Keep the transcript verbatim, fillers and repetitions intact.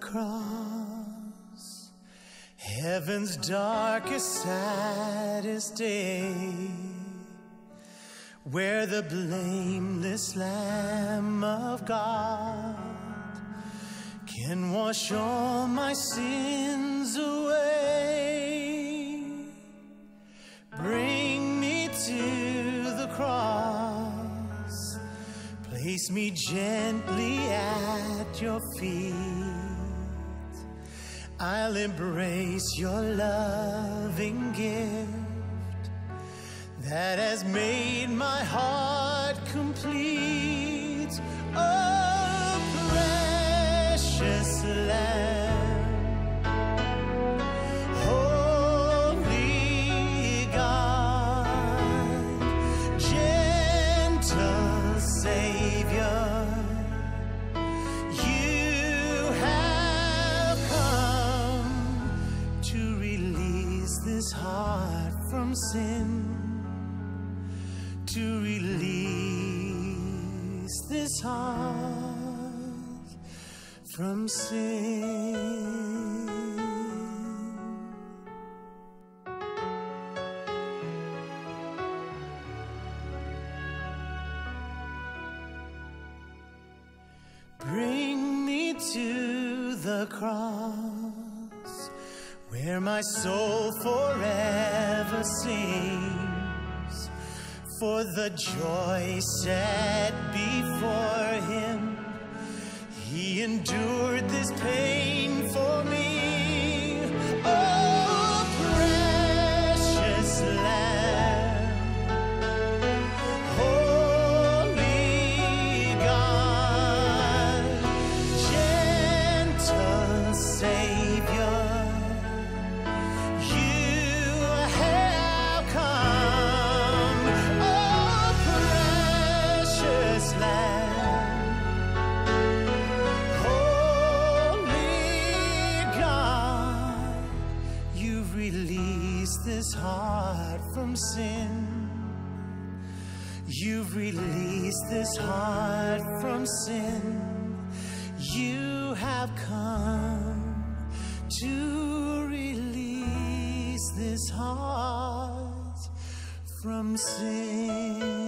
cross, heaven's darkest, saddest day, where the blameless Lamb of God can wash all my sins away. Bring me to the cross, place me gently at your feet. I'll embrace your loving gift that has made my heart complete. Oh, precious Lamb, holy God, gentle Savior, you have come to release this heart from sin, to release this heart from sin. Bring me to the cross, where my soul forever sings, for the joy set before him. He endured this pain for me. Oh, precious Lamb, holy God, gentle Savior, you have come. Oh, precious Lamb, release this heart from sin. You've released this heart from sin. You have come to release this heart from sin.